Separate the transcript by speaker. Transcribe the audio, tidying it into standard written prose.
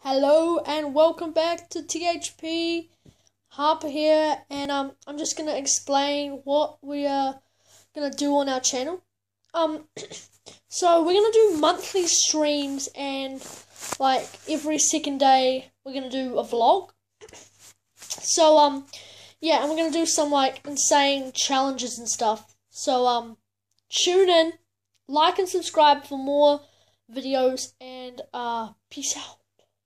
Speaker 1: Hello and welcome back to THP. Harper here, and I'm just gonna explain what we are gonna do on our channel. So we're gonna do monthly streams, and like every second day we're gonna do a vlog. So yeah, and we're gonna do some like insane challenges and stuff. So tune in, like and subscribe for more videos, and peace out.